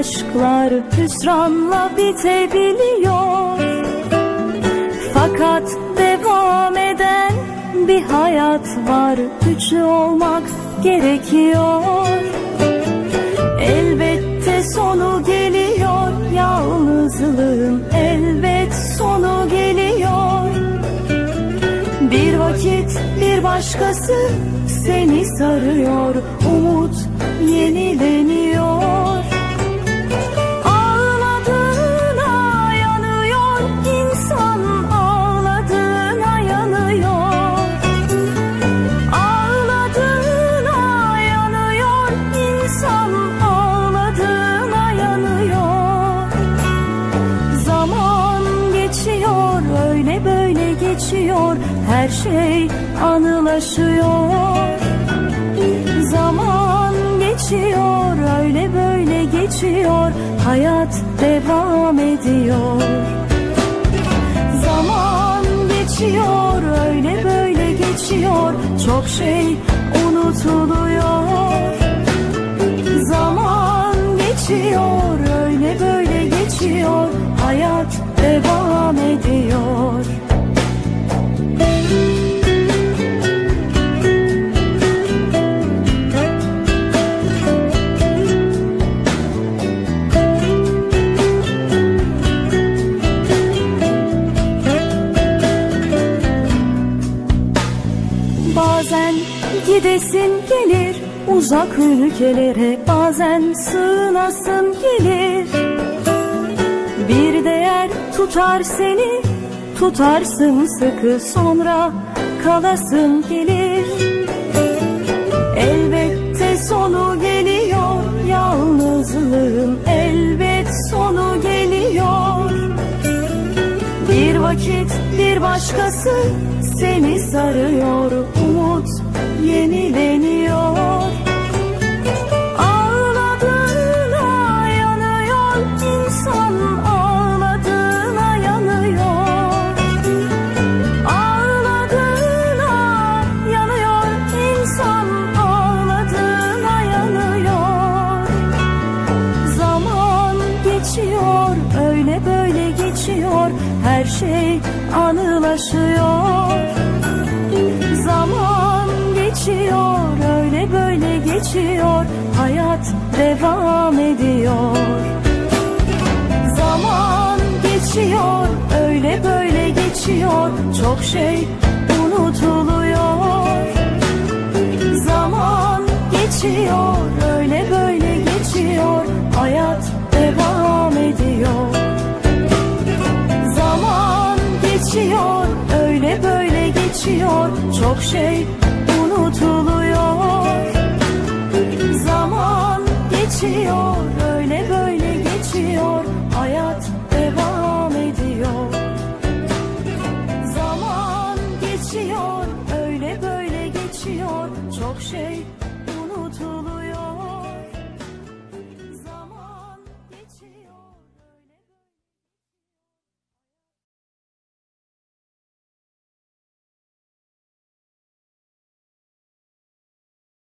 aşklar hüsranla bitebiliyor. Fakat devam eden bir hayat var, güçlü olmak gerekiyor. Elbette sonu geliyor, yalnızlığın elbet sonu geliyor. Bir vakit bir başkası seni sarıyor, umut yenileniyor. Ağladığına yanıyor insan, ağladığına yanıyor. Ağladığına yanıyor insan, ağladığına yanıyor. Zaman geçiyor, öyle böyle geçiyor, her şey anılaşıyor. Zaman geçiyor, öyle böyle geçiyor, hayat devam ediyor. Zaman geçiyor, öyle böyle geçiyor, çok şey unutuluyor. Zaman geçiyor, öyle böyle geçiyor, hayat devam ediyor. Bazen gidesin gelir uzak ülkelere, bazen sığınasın gelir. Bir değer tutar seni, tutarsın sıkı, sonra kalasın gelir. Elbette sonu geliyor, yalnızlığın elbet sonu geliyor. Bir vakit bir başkası seni sarıyor, umut yenileniyor. Ağladığına yanıyor insan, ağladığına yanıyor. Ağladığına yanıyor insan, ağladığına yanıyor. Zaman geçiyor, öyle böyle geçiyor, her şey anılaşıyor. Zaman geçiyor, öyle böyle geçiyor, hayat devam ediyor. Zaman geçiyor, öyle böyle geçiyor, çok şey unutuluyor. Zaman geçiyor, öyle böyle geçiyor, hayat devam ediyor. Zaman geçiyor, öyle böyle geçiyor, çok şey unutuluyor. Zaman geçiyor, öyle böyle geçiyor, hayat devam ediyor. Zaman geçiyor, öyle böyle geçiyor, çok şey